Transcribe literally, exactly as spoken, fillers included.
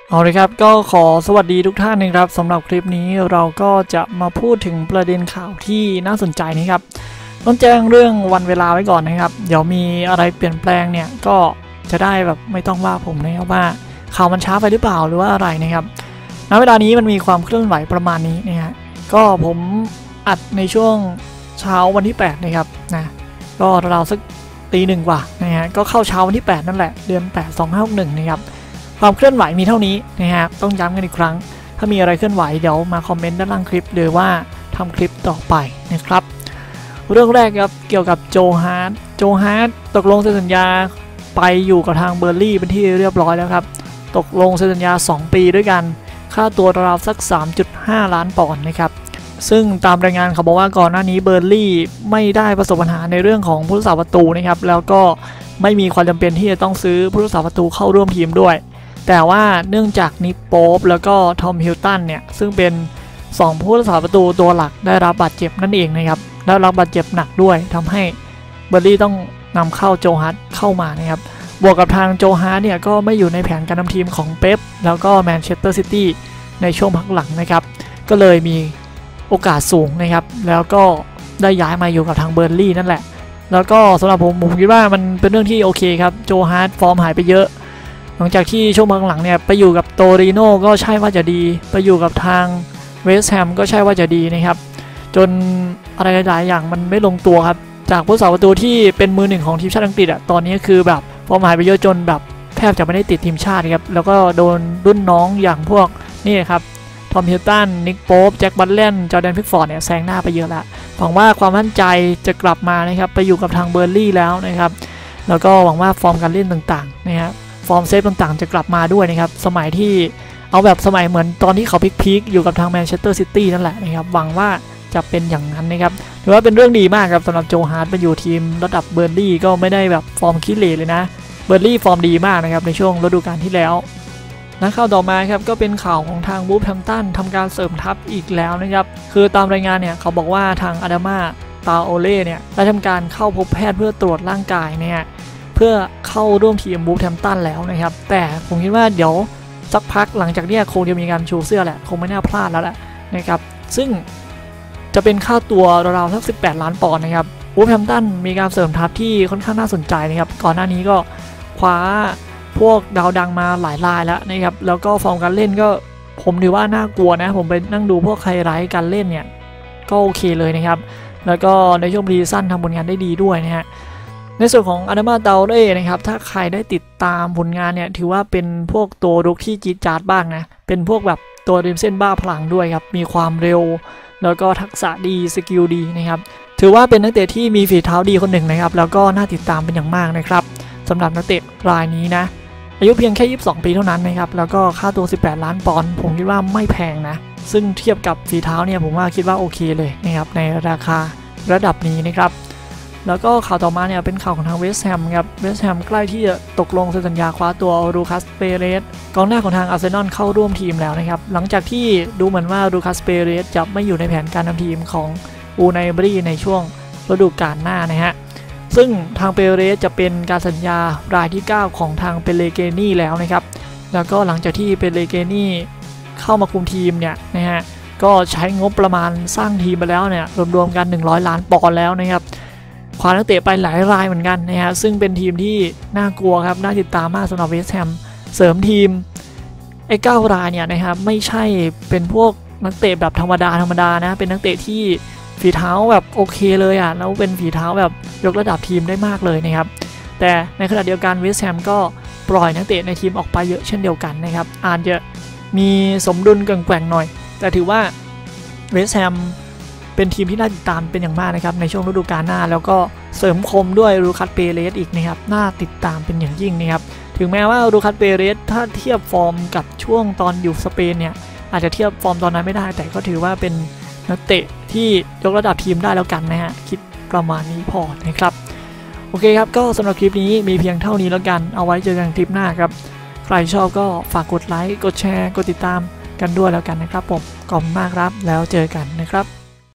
เอาเลยครับก็ขอสวัสดีทุกท่านนะครับสำหรับคลิปนี้เราก็จะมาพูดถึงประเด็นข่าวที่น่าสนใจนะครับต้องแจ้งเรื่องวันเวลาไว้ก่อนนะครับเดี๋ยวมีอะไรเปลี่ยนแปลงเนี่ยก็จะได้แบบไม่ต้องว่าผมนะครับว่าข่าวมันช้าไปหรือเปล่าหรือว่าอะไรนะครับณเวลานี้มันมีความเคลื่อนไหวประมาณนี้นะฮะก็ผมอัดในช่วงเช้าวันที่แปดนะครับนะก็เราสักตีหนึ่งกว่านะฮะก็เข้าเช้าวันที่แปดนั่นแหละเดือนแปด สองห้าหกหนึ่งนะครับความเคลื่อนไหวมีเท่านี้นะครับต้องย้ำกันอีกครั้งถ้ามีอะไรเคลื่อนไหวเดี๋ยวมาคอมเมนต์ด้านล่างคลิปหรือว่าทำคลิปต่อไปนะครับเรื่องแรกครับเกี่ยวกับโจฮาร์ดโจฮาร์ดตกลงเซ็นสัญญาไปอยู่กับทางเบอร์ลี่เป็นที่เรียบร้อยแล้วครับตกลงเซ็นสัญญาสองปีด้วยกันค่าตัวราวสัก สามจุดห้า ล้านปอนด์นะครับซึ่งตามรายงานเขาบอกว่าก่อนหน้านี้เบอร์ลี่ไม่ได้ประสบปัญหาในเรื่องของผู้รักษาประตูนะครับแล้วก็ไม่มีความจำเป็นที่จะต้องซื้อผู้รักษาประตูเข้าร่วมทีมด้วยแต่ว่าเนื่องจากนิกโป๊ปแล้วก็ทอมฮิลตันเนี่ยซึ่งเป็นสองผู้รักษาประตูตัวหลักได้รับบาดเจ็บนั่นเองนะครับได้รับบาดเจ็บหนักด้วยทำให้เบอร์ลี่ต้องนำเข้าโจฮาร์ดเข้ามานะครับบวกกับทางโจฮาร์ดเนี่ยก็ไม่อยู่ในแผนการนำทีมของเป๊ปแล้วก็แมนเชสเตอร์ซิตี้ในช่วงพักหลังนะครับก็เลยมีโอกาสสูงนะครับแล้วก็ได้ย้ายมาอยู่กับทางเบอร์ลี่นั่นแหละแล้วก็สำหรับผมผมคิดว่ามันเป็นเรื่องที่โอเคครับโจฮาร์ดฟอร์มหายไปเยอะหลังจากที่ช่วงพักหลังเนี่ยไปอยู่กับโตริโน่ก็ใช่ว่าจะดีไปอยู่กับทางเวสต์แฮมก็ใช่ว่าจะดีนะครับจนอะไรหลายอย่างมันไม่ลงตัวครับจากผู้สาประตูที่เป็นมือหนึ่งของทีมชาติอังกฤษอ่ะตอนนี้คือแบบฟอร์มหายไปเยอะจนแบบแทบจะไม่ได้ติดทีมชาติครับแล้วก็โดนรุ่นน้องอย่างพวกนี่ครับทอมฮิลตันนิกโป๊ปแจ็คบัตเลนจอร์แดนพิกฟอร์ดเนี่ยแซงหน้าไปเยอะละหวังว่าความมั่นใจจะกลับมานะครับไปอยู่กับทางเบอร์ลี่แล้วนะครับแล้วก็หวังว่าฟอร์มการเล่นต่างๆนะครับฟอร์มเซฟต่างๆจะกลับมาด้วยนะครับสมัยที่เอาแบบสมัยเหมือนตอนที่เขาพีคๆอยู่กับทางแมนเชสเตอร์ซิตี้นั่นแหละนะครับหวังว่าจะเป็นอย่างนั้นนะครับถือว่าเป็นเรื่องดีมากครับสำหรับโจฮาร์ดไปอยู่ทีมระดับเบอร์ลี่ก็ไม่ได้แบบฟอร์มขี้เหร่เลยนะเบอร์ลี่ฟอร์มดีมากนะครับในช่วงฤดูกาลที่แล้วนะข่าวต่อมาครับก็เป็นข่าวของทางวูฟแฮมตันทำการเสริมทัพอีกแล้วนะครับคือตามรายงานเนี่ยเขาบอกว่าทางอาดามาตาโอเล่เนี่ยได้ทำการเข้าพบแพทย์เพื่อตรวจร่างกายเนี่ยเพื่อเข้าร่วมทีมวูฟแฮมตันแล้วนะครับแต่ผมคิดว่าเดี๋ยวสักพักหลังจากนี้คงจะมีการชูเสื้อแหละคงไม่น่าพลาดแล้วแหละนะครับซึ่งจะเป็นค่าตัวราวๆสักสิบแปดล้านปอนด์นะครับวูฟแฮมตันมีการเสริมทัพที่ค่อนข้างน่าสนใจนะครับก่อนหน้านี้ก็คว้าพวกดาวดังมาหลายรายแล้วนะครับแล้วก็ฟอร์มการเล่นก็ผมถือว่าน่ากลัวนะผมไปนั่งดูพวกไฮไลท์การเล่นเนี่ยก็โอเคเลยนะครับแล้วก็ในช่วงพรีซีซั่นทำผลงานได้ดีด้วยนะฮะในส่วนของอาดามาตาโอเล่นะครับถ้าใครได้ติดตามผลงานเนี่ยถือว่าเป็นพวกตัวรุกที่จี๊ดจ๊าดบ้างนะเป็นพวกแบบตัวริมเส้นบ้าพลังด้วยครับมีความเร็วแล้วก็ทักษะดีสกิลดีนะครับถือว่าเป็นนักเตะที่มีฝีเท้าดีคนหนึ่งนะครับแล้วก็น่าติดตามเป็นอย่างมากนะครับสำหรับนักเตะรายนี้นะอายุเพียงแค่ยี่สิบสองปีเท่านั้นนะครับแล้วก็ค่าตัวสิบแปดล้านปอนด์ผมคิดว่าไม่แพงนะซึ่งเทียบกับฝีเท้าเนี่ยผมว่าคิดว่าโอเคเลยนะครับในราคาระดับนี้นะครับแล้วก็ข่าวต่อมาเนี่ยเป็นข่าวของทางเวสต์แฮมครับเวสต์แฮมใกล้ที่จะตกลงเซ็นสัญญาคว้าตัวลูคัสเปเรสกองหน้าของทางอาร์เซนอลเข้าร่วมทีมแล้วนะครับหลังจากที่ดูเหมือนว่าลูคัสเปเรสจะไม่อยู่ในแผนการนำทีมของอูไนเบรีในช่วงฤดูกาลหน้านะฮะซึ่งทางเปเรสจะเป็นการสัญญารายที่เก้าของทางเปเลเกนี่แล้วนะครับแล้วก็หลังจากที่เปเลเกนี่เข้ามาคุมทีมเนี่ยนะฮะก็ใช้งบประมาณสร้างทีมไปแล้วเนี่ยรวมๆกันหนึ่งร้อยล้านปอนด์แล้วนะครับคว้านักเตะไปหลายรายเหมือนกันนะฮะซึ่งเป็นทีมที่น่ากลัวครับน่าติดตามมากสำหรับเวสต์แฮมเสริมทีมไอ้เก้ารายเนี่ยนะครับไม่ใช่เป็นพวกนักเตะแบบธรรมดาธรรมดานะเป็นนักเตะที่ฝีเท้าแบบโอเคเลยอ่ะแล้วเป็นฝีเท้าแบบยกระดับทีมได้มากเลยนะครับแต่ในขณะเดียวกันเวสต์แฮมก็ปล่อยนักเตะในทีมออกไปเยอะเช่นเดียวกันนะครับอาจจะมีสมดุลแกว่งๆหน่อยแต่ถือว่าเวสต์แฮมเป็นทีมที่น่าติดตามเป็นอย่างมากนะครับในช่วงฤดูกาลหน้าแล้วก็เสริมคมด้วยลูคัสเปเรสอีกนะครับน่าติดตามเป็นอย่างยิ่งนะครับถึงแม้ว่าลูคัสเปเรสถ้าเทียบฟอร์มกับช่วงตอนอยู่สเปนเนี่ยอาจจะเทียบฟอร์มตอนนั้นไม่ได้แต่ก็ถือว่าเป็นนักเตะที่ยกระดับทีมได้แล้วกันนะฮะคิดประมาณนี้พอนะครับโอเคครับก็สำหรับคลิปนี้มีเพียงเท่านี้แล้วกันเอาไว้เจอกันคลิปหน้าครับใครชอบก็ฝากกดไลค์กดแชร์กดติดตามกันด้วยแล้วกันนะครับผมขอบคุณมากครับแล้วเจอกันนะครับ